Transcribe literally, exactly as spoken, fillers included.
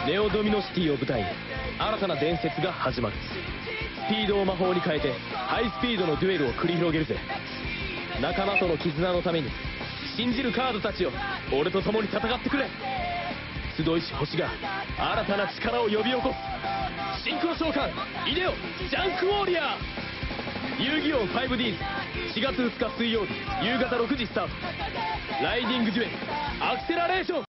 ネオドミノシティを舞台に新たな伝説が始まる。スピードを魔法に変えてハイスピードのデュエルを繰り広げるぜ。仲間との絆のために信じるカードたちよ、俺と共に戦ってくれ。集いし星が新たな力を呼び起こす。シンクロ召喚イデオジャンクウォーリアー。遊戯王 ファイブディーズ しがつふつか水曜日夕方ろくじスタート。ライディングデュエルアクセラレーション。